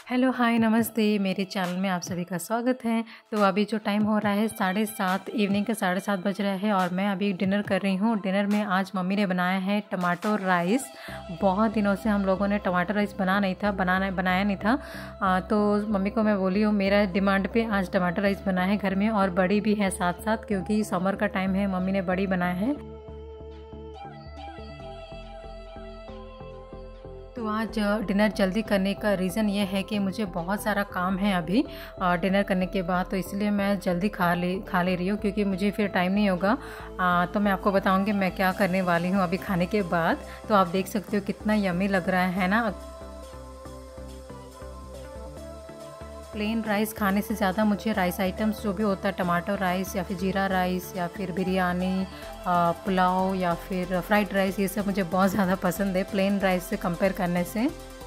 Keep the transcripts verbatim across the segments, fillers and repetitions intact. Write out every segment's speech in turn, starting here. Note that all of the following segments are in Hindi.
हेलो, हाय, नमस्ते। मेरे चैनल में आप सभी का स्वागत है। तो अभी जो टाइम हो रहा है साढ़े सात, इवनिंग के साढ़े सात बज रहा है और मैं अभी डिनर कर रही हूँ। डिनर में आज मम्मी ने बनाया है टमाटो राइस। बहुत दिनों से हम लोगों ने टमाटो राइस बना नहीं था बनाना बनाया नहीं था आ, तो मम्मी को मैं बोली हूँ मेरा डिमांड पे आज टमाटो राइस बना है घर में, और बड़ी भी है साथ साथ, क्योंकि समर का टाइम है। मम्मी ने बड़ी बनाया है। तो आज डिनर जल्दी करने का रीज़न ये है कि मुझे बहुत सारा काम है अभी डिनर करने के बाद, तो इसलिए मैं जल्दी खा ले खा ले रही हूँ, क्योंकि मुझे फिर टाइम नहीं होगा। आ, तो मैं आपको बताऊँगी मैं क्या करने वाली हूँ अभी खाने के बाद। तो आप देख सकते हो कितना यम्मी लग रहा है ना। प्लेन राइस खाने से ज़्यादा मुझे राइस आइटम्स जो भी होता है, टमाटो राइस या फिर जीरा राइस या फिर बिरयानी, पुलाव या फिर फ्राइड राइस, ये सब मुझे बहुत ज़्यादा पसंद है प्लेन राइस से कंपेयर करने से।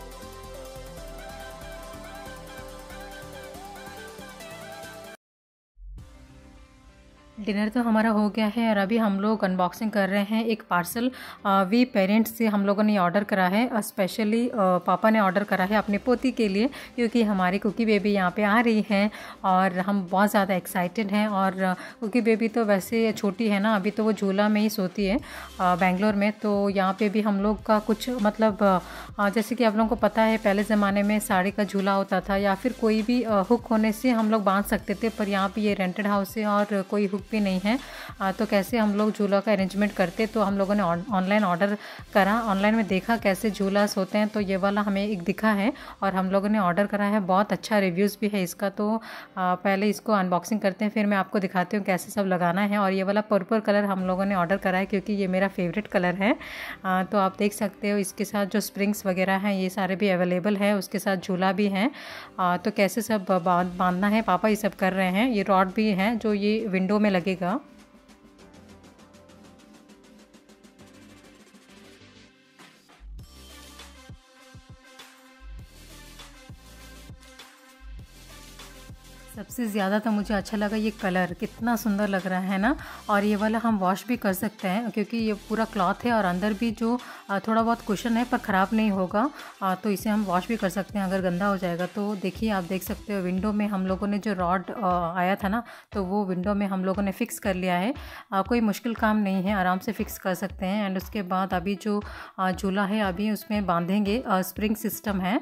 डिनर तो हमारा हो गया है और अभी हम लोग अनबॉक्सिंग कर रहे हैं एक पार्सल। वी पेरेंट्स से हम लोगों ने ऑर्डर करा है, स्पेशली पापा ने ऑर्डर करा है अपनी पोती के लिए, क्योंकि हमारी कुकी बेबी यहाँ पे आ रही है और हम बहुत ज़्यादा एक्साइटेड हैं। और कुकी बेबी तो वैसे छोटी है ना, अभी तो वो झूला में ही सोती है बेंगलोर में। तो यहाँ पे भी हम लोग का कुछ मतलब जैसे कि आप लोगों को पता है पहले ज़माने में साड़ी का झूला होता था या फिर कोई भी हुक होने से हम लोग बांध सकते थे, पर यहाँ पे ये रेंटेड हाउस है और कोई हुक भी नहीं है। आ, तो कैसे हम लोग झूला का अरेंजमेंट करते, तो हम लोगों ने ऑनलाइन ऑर्डर करा। ऑनलाइन में देखा कैसे झूलास होते हैं, तो ये वाला हमें एक दिखा है और हम लोगों ने ऑर्डर करा है। बहुत अच्छा रिव्यूज़ भी है इसका। तो आ, पहले इसको अनबॉक्सिंग करते हैं, फिर मैं आपको दिखाती हूँ कैसे सब लगाना है। और ये वाला पर्पल कलर हम लोगों ने ऑर्डर करा है, क्योंकि ये मेरा फेवरेट कलर है। आ, तो आप देख सकते हो इसके साथ जो स्प्रिंग्स वगैरह हैं ये सारे भी अवेलेबल है, उसके साथ झूला भी है। आ, तो कैसे सब बांधना है पापा ये सब कर रहे हैं। ये रॉड भी है जो ये विंडो में लगेगा। सबसे ज़्यादा तो मुझे अच्छा लगा ये कलर, कितना सुंदर लग रहा है ना। और ये वाला हम वॉश भी कर सकते हैं, क्योंकि ये पूरा क्लॉथ है और अंदर भी जो थोड़ा बहुत कुशन है, पर ख़राब नहीं होगा। तो इसे हम वॉश भी कर सकते हैं अगर गंदा हो जाएगा तो। देखिए आप देख सकते हो विंडो में हम लोगों ने जो रॉड आया था ना, तो वो विंडो में हम लोगों ने फ़िक्स कर लिया है। कोई मुश्किल काम नहीं है, आराम से फ़िक्स कर सकते हैं। एंड उसके बाद अभी जो झूला है अभी उसमें बांधेंगे, स्प्रिंग सिस्टम है।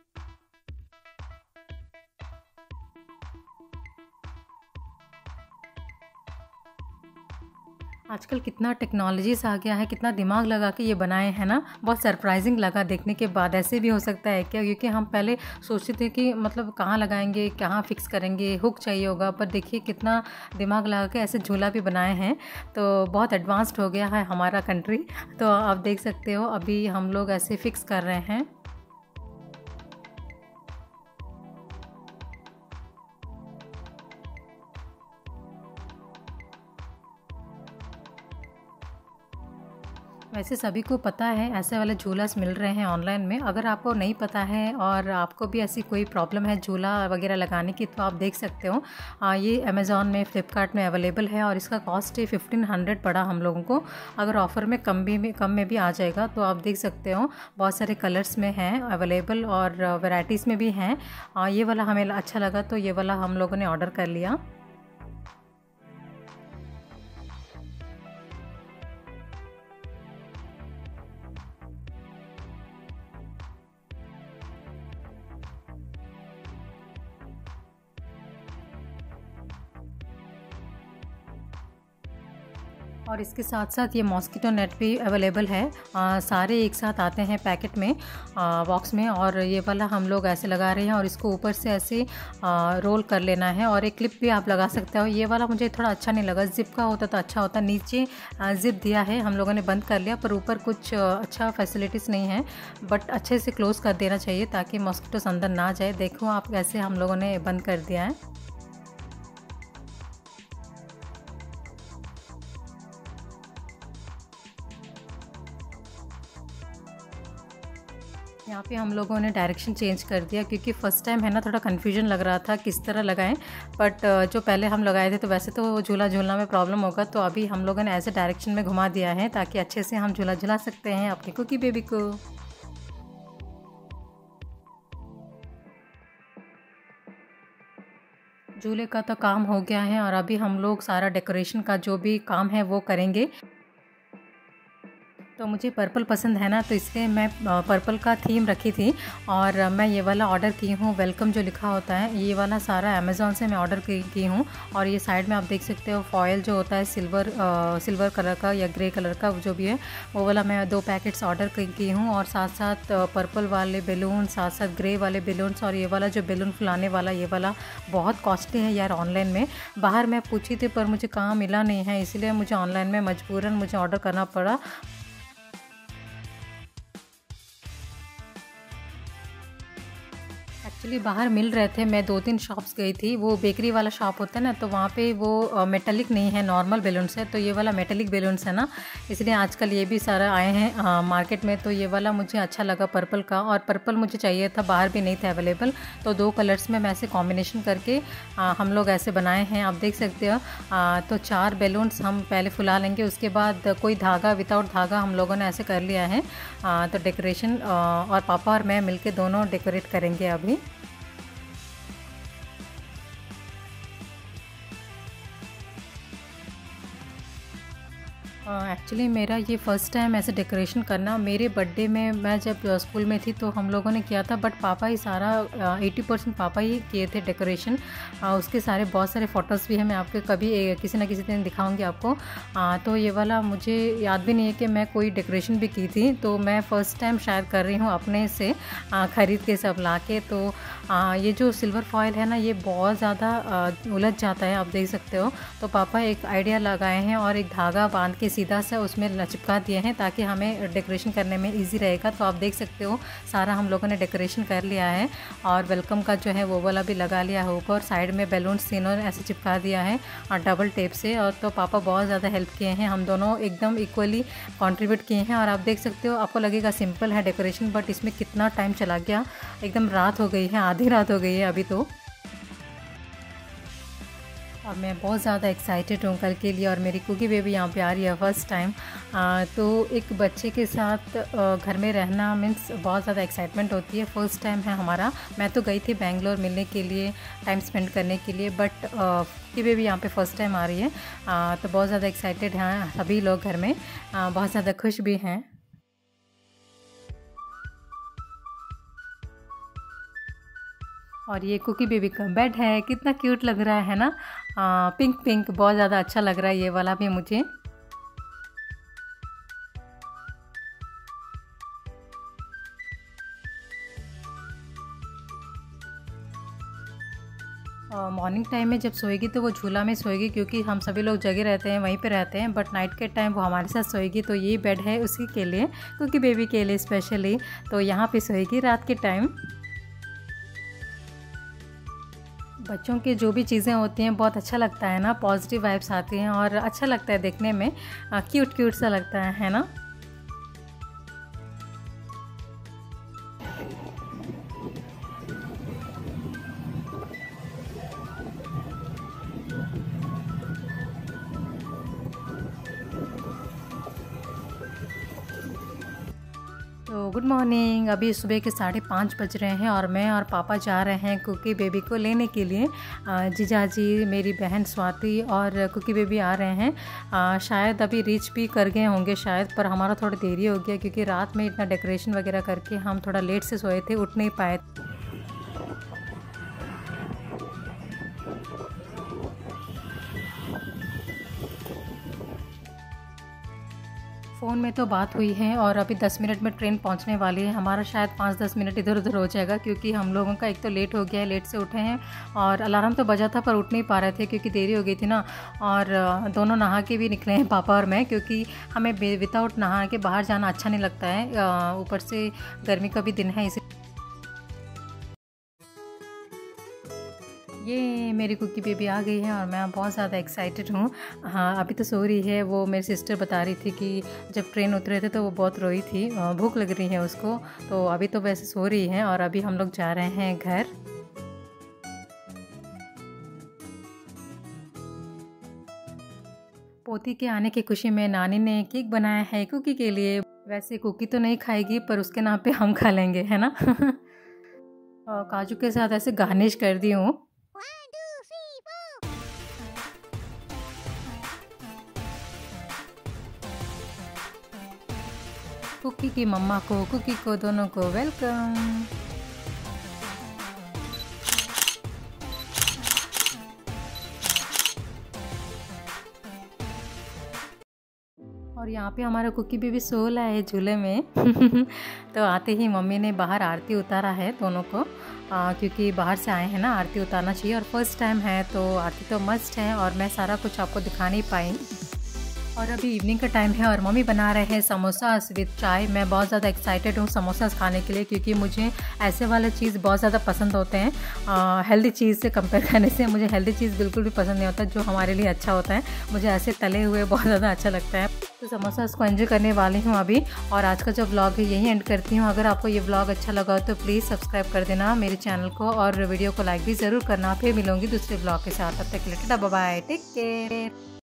आजकल कितना टेक्नोलॉजीज आ गया है, कितना दिमाग लगा के ये बनाए हैं ना। बहुत सरप्राइजिंग लगा देखने के बाद। ऐसे भी हो सकता है क्या? क्योंकि हम पहले सोचते थे कि मतलब कहाँ लगाएंगे, कहाँ फिक्स करेंगे, हुक चाहिए होगा, पर देखिए कितना दिमाग लगा के ऐसे झूला भी बनाए हैं। तो बहुत एडवांस्ड हो गया है हमारा कंट्री। तो आप देख सकते हो अभी हम लोग ऐसे फिक्स कर रहे हैं। वैसे सभी को पता है ऐसे वाले झूलास मिल रहे हैं ऑनलाइन में। अगर आपको नहीं पता है और आपको भी ऐसी कोई प्रॉब्लम है झूला वगैरह लगाने की, तो आप देख सकते हो। आ, ये अमेज़ॉन में, फ्लिपकार्ट में अवेलेबल है और इसका कॉस्ट है फिफ्टीन हंड्रेड पड़ा हम लोगों को। अगर ऑफ़र में कम भी कम में भी आ जाएगा तो आप देख सकते हो। बहुत सारे कलर्स में हैं अवेलेबल और वेराइटीज़ में भी हैं। ये वाला हमें अच्छा लगा तो ये वाला हम लोगों ने ऑर्डर कर लिया। और इसके साथ साथ ये मॉस्किटो नेट भी अवेलेबल है। आ, सारे एक साथ आते हैं पैकेट में, बॉक्स में। और ये वाला हम लोग ऐसे लगा रहे हैं और इसको ऊपर से ऐसे आ, रोल कर लेना है। और एक क्लिप भी आप लगा सकते हो। ये वाला मुझे थोड़ा अच्छा नहीं लगा, जिप का होता तो अच्छा होता। नीचे जिप दिया है, हम लोगों ने बंद कर लिया, पर ऊपर कुछ अच्छा फैसिलिटीज़ नहीं है। बट अच्छे से क्लोज़ कर देना चाहिए ताकि मॉस्किटोस अंदर ना जाए। देखो आप कैसे हम लोगों ने बंद कर दिया है। यहाँ पे हम लोगों ने डायरेक्शन चेंज कर दिया, क्योंकि फ़र्स्ट टाइम है ना थोड़ा कन्फ्यूजन लग रहा था किस तरह लगाएं। बट जो पहले हम लगाए थे तो वैसे तो झूला झूलना में प्रॉब्लम होगा, तो अभी हम लोगों ने ऐसे डायरेक्शन में घुमा दिया है ताकि अच्छे से हम झूला झुला सकते हैं अपनी कुकी बेबी को। झूले का तो काम हो गया है और अभी हम लोग सारा डेकोरेशन का जो भी काम है वो करेंगे। तो मुझे पर्पल पसंद है ना, तो इसलिए मैं पर्पल का थीम रखी थी और मैं ये वाला ऑर्डर की हूँ। वेलकम जो लिखा होता है ये वाला सारा अमेज़ॉन से मैं ऑर्डर की, की हूँ। और ये साइड में आप देख सकते हो फॉयल जो होता है सिल्वर आ, सिल्वर कलर का या ग्रे कलर का जो भी है वो वाला मैं दो पैकेट्स ऑर्डर की, की हूँ। और साथ साथ पर्पल वाले बैलून, साथ साथ ग्रे वाले बैलून्स और ये वाला जो बैलून फुलाने वाला ये वाला बहुत कॉस्टली है यार। ऑनलाइन में बाहर मैं पूछी थी पर मुझे कहाँ मिला नहीं है, इसलिए मुझे ऑनलाइन में मजबूरन मुझे ऑर्डर करना पड़ा। एक्चुअली बाहर मिल रहे थे, मैं दो तीन शॉप्स गई थी। वो बेकरी वाला शॉप होता है ना, तो वहाँ पे वो मेटेलिक नहीं है, नॉर्मल बैलून्स है। तो ये वाला मेटेलिक बैलून्स है ना, इसलिए आजकल ये भी सारा आए हैं आ, मार्केट में। तो ये वाला मुझे अच्छा लगा पर्पल का, और पर्पल मुझे चाहिए था, बाहर भी नहीं था अवेलेबल। तो दो कलर्स में मैं ऐसे कॉम्बिनेशन करके आ, हम लोग ऐसे बनाए हैं, आप देख सकते हो। आ, तो चार बैलून्स हम पहले फुला लेंगे, उसके बाद कोई धागा विदाउट धागा हम लोगों ने ऐसे कर लिया है। आ, तो डेकोरेशन और पापा और मैं मिलके दोनों डेकोरेट करेंगे अभी। एक्चुअली uh, मेरा ये फ़र्स्ट टाइम ऐसे डेकोरेशन करना। मेरे बर्थडे में मैं जब स्कूल में थी तो हम लोगों ने किया था, बट पापा ही सारा एटी परसेंट पापा ही किए थे डेकोरेशन। uh, उसके सारे बहुत सारे फ़ोटोज़ भी हैं, मैं आपके कभी ए, किसी ना किसी दिन दिखाऊंगी आपको। uh, तो ये वाला मुझे याद भी नहीं है कि मैं कोई डेकोरेशन भी की थी, तो मैं फ़र्स्ट टाइम शायद कर रही हूँ अपने से uh, ख़रीद के सब ला के। तो uh, ये जो सिल्वर फॉयल है ना ये बहुत ज़्यादा uh, उलझ जाता है, आप देख सकते हो। तो पापा एक आइडिया लगाए हैं और एक धागा बांध के सीधा सा उसमें चिपका दिए हैं ताकि हमें डेकोरेशन करने में इजी रहेगा। तो आप देख सकते हो सारा हम लोगों ने डेकोरेशन कर लिया है और वेलकम का जो है वो वाला भी लगा लिया है ऊपर। साइड में बैलून्स तीनों ऐसे चिपका दिया है और डबल टेप से। और तो पापा बहुत ज़्यादा हेल्प किए हैं, हम दोनों एकदम इक्वली कंट्रीब्यूट किए हैं। और आप देख सकते हो, आपको लगेगा सिंपल है डेकोरेशन, बट इसमें कितना टाइम चला गया। एकदम रात हो गई है, आधी रात हो गई है अभी तो। और मैं बहुत ज़्यादा एक्साइटेड हूँ कल के लिए। और मेरी कुकी बेबी यहाँ पे आ रही है फर्स्ट टाइम। तो एक बच्चे के साथ आ, घर में रहना मीन्स बहुत ज़्यादा एक्साइटमेंट होती है। फ़र्स्ट टाइम है हमारा। मैं तो गई थी बेंगलोर मिलने के लिए, टाइम स्पेंड करने के लिए, बट कुकी बेबी यहाँ पे फ़र्स्ट टाइम आ रही है। आ, तो बहुत ज़्यादा एक्साइटेड हैं सभी लोग घर में, आ, बहुत ज़्यादा खुश भी हैं। और ये कुकी बेबी का बेड है, कितना क्यूट लग रहा है ना। आ, पिंक पिंक बहुत ज़्यादा अच्छा लग रहा है ये वाला भी मुझे। मॉर्निंग टाइम में जब सोएगी तो वो झूला में सोएगी, क्योंकि हम सभी लोग जगह रहते हैं, वहीं पे रहते हैं। बट नाइट के टाइम वो हमारे साथ सोएगी। तो ये बेड है उसी के लिए, कुकी बेबी के लिए स्पेशली। तो यहाँ पे सोएगी रात के टाइम। बच्चों की जो भी चीज़ें होती हैं बहुत अच्छा लगता है ना, पॉजिटिव वाइब्स आती हैं और अच्छा लगता है देखने में, क्यूट क्यूट सा लगता है है ना। तो गुड मॉर्निंग, अभी सुबह के साढ़े पाँच बज रहे हैं और मैं और पापा जा रहे हैं कुकी बेबी को लेने के लिए। जीजाजी, मेरी बहन स्वाति और कुकी बेबी आ रहे हैं। आ, शायद अभी रीच भी कर गए होंगे शायद, पर हमारा थोड़ा देरी हो गया क्योंकि रात में इतना डेकोरेशन वगैरह करके हम थोड़ा लेट से सोए थे, उठ नहीं पाए। फ़ोन में तो बात हुई है और अभी दस मिनट में ट्रेन पहुंचने वाली है। हमारा शायद पाँच दस मिनट इधर उधर हो जाएगा क्योंकि हम लोगों का एक तो लेट हो गया है, लेट से उठे हैं। और अलार्म तो बजा था पर उठ नहीं पा रहे थे क्योंकि देरी हो गई थी ना। और दोनों नहा के भी निकले हैं पापा और मैं, क्योंकि हमें विदाउट नहा के बाहर जाना अच्छा नहीं लगता है। ऊपर से गर्मी का भी दिन है, इसी ये मेरी कुकी बेबी आ गई है और मैं बहुत ज़्यादा एक्साइटेड हूँ। हाँ, अभी तो सो रही है। वो मेरी सिस्टर बता रही थी कि जब ट्रेन उतरे थे तो वो बहुत रोई थी, भूख लग रही है उसको। तो अभी तो वैसे सो रही है और अभी हम लोग जा रहे हैं घर। पोती के आने की खुशी में नानी ने केक बनाया है कुकी के लिए। वैसे कुकी तो नहीं खाएगी पर उसके नाम पे हम खा लेंगे, है ना। काजू के साथ ऐसे गार्निश कर दी हूँ। कुकी की मम्मा को, कुकी को, दोनों को वेलकम। और यहाँ पे हमारा कुकी बेबी सो रहा है झूले में। तो आते ही मम्मी ने बाहर आरती उतारा है दोनों को, आ, क्योंकि बाहर से आए हैं ना, आरती उतारना चाहिए और फर्स्ट टाइम है तो आरती तो मस्ट है। और मैं सारा कुछ आपको दिखा नहीं पाई। और अभी इवनिंग का टाइम है और मम्मी बना रहे हैं समोसा विद चाय। मैं बहुत ज़्यादा एक्साइटेड हूँ समोसा खाने के लिए, क्योंकि मुझे ऐसे वाले चीज़ बहुत ज़्यादा पसंद होते हैं। हेल्दी चीज़ से कंपेयर करने से मुझे हेल्दी चीज़ बिल्कुल भी पसंद नहीं होता, जो हमारे लिए अच्छा होता है। मुझे ऐसे तले हुए बहुत ज़्यादा अच्छा लगता है। तो समोसा इसको एंजॉय करने वाली हूँ अभी। और आज का जो व्लॉग है यही एंड करती हूँ। अगर आपको ये व्लॉग अच्छा लगा हो तो प्लीज़ सब्सक्राइब कर देना मेरे चैनल को और वीडियो को लाइक भी ज़रूर करना। फिर मिलूँगी दूसरे व्लॉग के साथ। तब तक के लिए tata bye bye, take care.